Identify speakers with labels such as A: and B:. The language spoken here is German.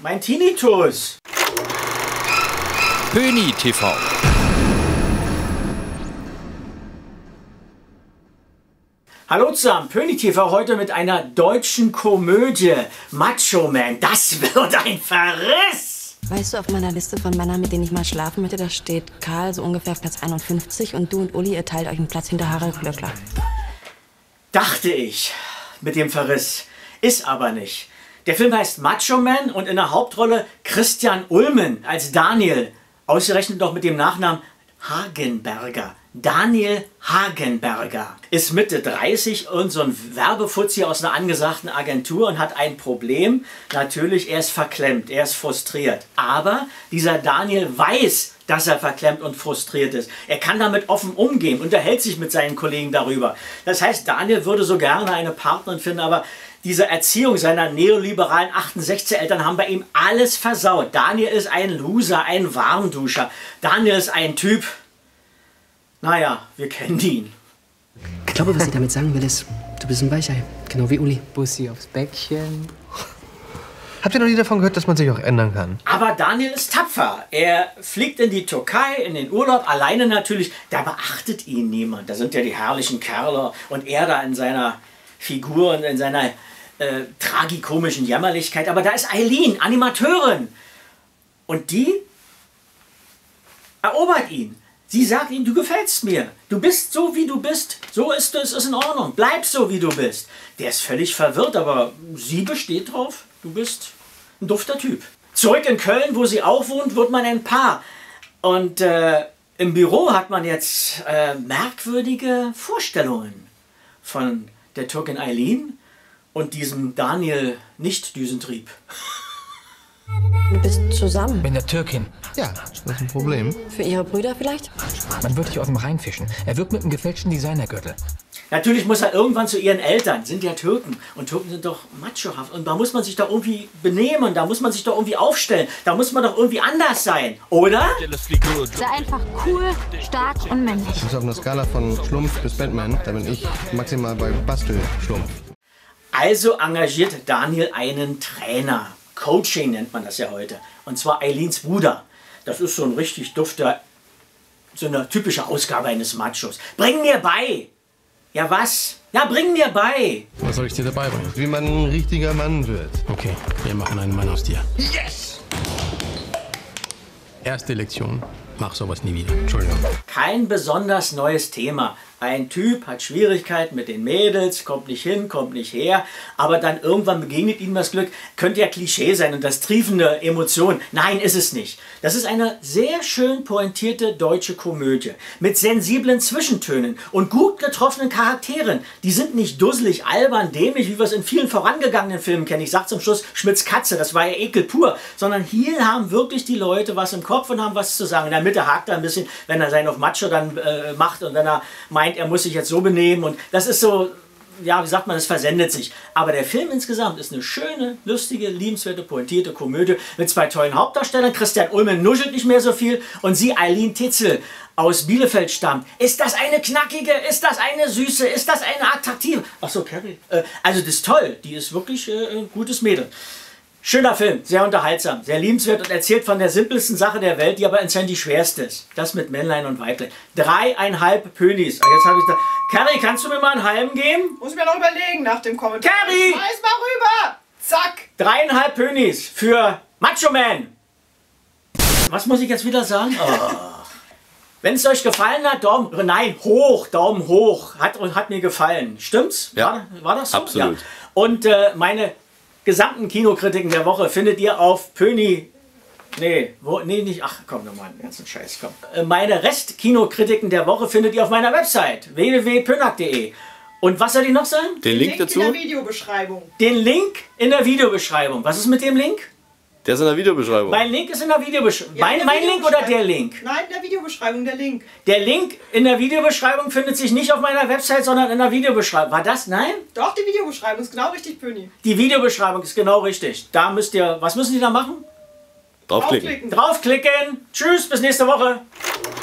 A: Mein Tinnitus.
B: Pöni TV.
A: Hallo zusammen, Pöni TV heute mit einer deutschen Komödie. Macho Man, das wird ein Verriss!
C: Weißt du, auf meiner Liste von Männern, mit denen ich mal schlafen möchte, da steht Karl so ungefähr auf Platz 51 und du und Uli, ihr teilt euch einen Platz hinter Harald Glöckler.
A: Dachte ich, mit dem Verriss. Ist aber nicht. Der Film heißt Macho Man und in der Hauptrolle Christian Ulmen als Daniel. Ausgerechnet noch mit dem Nachnamen Hagenberger. Daniel Hagenberger ist Mitte 30 und so ein Werbefuzzi aus einer angesagten Agentur und hat ein Problem. Natürlich, er ist verklemmt, er ist frustriert. Aber dieser Daniel weiß, dass er verklemmt und frustriert ist. Er kann damit offen umgehen, unterhält sich mit seinen Kollegen darüber. Das heißt, Daniel würde so gerne eine Partnerin finden, aber diese Erziehung seiner neoliberalen 68 Eltern haben bei ihm alles versaut. Daniel ist ein Loser, ein Warmduscher. Daniel ist ein Typ... Naja, wir kennen ihn.
D: Ich glaube, was sie damit sagen will, ist, du bist ein Weichei. Genau wie Uli.
E: Bussi aufs Bäckchen.
F: Habt ihr noch nie davon gehört, dass man sich auch ändern kann?
A: Aber Daniel ist tapfer. Er fliegt in die Türkei, in den Urlaub, alleine natürlich. Da beachtet ihn niemand. Da sind ja die herrlichen Kerle. Und er da in seiner Figur und in seiner tragikomischen Jämmerlichkeit. Aber da ist Eileen, Animateurin. Und die erobert ihn. Sie sagt ihm, du gefällst mir. Du bist so, wie du bist. So ist es, ist in Ordnung. Bleib so, wie du bist. Der ist völlig verwirrt, aber sie besteht drauf. Du bist ein dufter Typ. Zurück in Köln, wo sie auch wohnt, wird man ein Paar. Und im Büro hat man jetzt merkwürdige Vorstellungen von der Türkin Eileen und diesem Daniel Nicht-Düsentrieb.
C: Du bist zusammen.
E: Mit der Türkin.
F: Ja, das ist ein Problem.
C: Für ihre Brüder vielleicht?
E: Man wird dich aus dem Rhein fischen. Er wirkt mit einem gefälschten Designergürtel.
A: Natürlich muss er irgendwann zu ihren Eltern, sind ja Türken. Und Türken sind doch machohaft. Und da muss man sich doch irgendwie benehmen, da muss man sich doch irgendwie aufstellen. Da muss man doch irgendwie anders sein, oder?
G: Sei einfach cool, stark und männlich.
F: Das ist auf einer Skala von Schlumpf bis Batman. Da bin ich maximal bei Bastelschlumpf.
A: Also engagiert Daniel einen Trainer. Coaching nennt man das ja heute. Und zwar Eileens Bruder. Das ist so ein richtig dufter, so eine typische Ausgabe eines Machos. Bring mir bei! Ja, was? Ja, bring mir bei!
H: Was soll ich dir dabei bringen?
F: Wie man ein richtiger Mann wird.
H: Okay, wir machen einen Mann aus dir.
F: Yes!
H: Erste Lektion. Mach sowas nie wieder. Entschuldigung.
A: Kein besonders neues Thema. Ein Typ hat Schwierigkeiten mit den Mädels, kommt nicht hin, kommt nicht her, aber dann irgendwann begegnet ihm das Glück. Könnte ja Klischee sein und das triefende Emotion. Nein, ist es nicht. Das ist eine sehr schön pointierte deutsche Komödie mit sensiblen Zwischentönen und gut getroffenen Charakteren. Die sind nicht dusselig, albern, dämlich, wie wir es in vielen vorangegangenen Filmen kennen. Ich sag zum Schluss Schmitz Katze, das war ja Ekel pur. Sondern hier haben wirklich die Leute was im Kopf und haben was zu sagen. In der Mitte hakt er ein bisschen, wenn er seinen auf Macho dann macht und wenn er meint, er muss sich jetzt so benehmen und das ist so, ja, wie sagt man, es versendet sich. Aber der Film insgesamt ist eine schöne, lustige, liebenswerte, pointierte Komödie mit zwei tollen Hauptdarstellern. Christian Ulmen nuschelt nicht mehr so viel und sie, Eileen Titzel, aus Bielefeld stammt. Ist das eine knackige, ist das eine süße, ist das eine attraktive? Achso, Carrie. Also das ist toll, die ist wirklich ein gutes Mädel. Schöner Film, sehr unterhaltsam, sehr liebenswert und erzählt von der simpelsten Sache der Welt, die aber anscheinend die schwerste ist. Das mit Männlein und Weiblein. 3,5 Pönis. Jetzt habe ich da. Carrie, kannst du mir mal einen halben geben?
I: Muss ich mir noch überlegen nach dem Kommentar.
A: Carrie!
I: Schmeiß mal rüber! Zack!
A: 3,5 Pönis für Macho Man. Was muss ich jetzt wieder sagen? Oh. Wenn es euch gefallen hat, Daumen hoch. Hat mir gefallen. Stimmt's?
B: Ja.
A: War das so?
B: Absolut.
A: Ja. Und meine gesamten Kinokritiken der Woche findet ihr auf Pöni. Nicht. Ach komm, nochmal einen ganzen Scheiß. Komm. Meine Restkinokritiken der Woche findet ihr auf meiner Website www.pönack.de. Und was soll ich noch sagen?
B: Den Link dazu?
I: In der Videobeschreibung.
A: Den Link in der Videobeschreibung. Was ist mit dem Link?
B: Der ist in der Videobeschreibung.
A: Mein Link ist in der Videobeschreibung.
I: Ja,
A: mein Link oder der Link?
I: Nein, in der Videobeschreibung, der Link.
A: Der Link in der Videobeschreibung findet sich nicht auf meiner Website, sondern in der Videobeschreibung. War das? Nein?
I: Doch, die Videobeschreibung ist genau richtig, Pöni.
A: Die Videobeschreibung ist genau richtig. Da müsst ihr, was müssen die da machen?
B: Draufklicken.
A: Draufklicken. Tschüss, bis nächste Woche.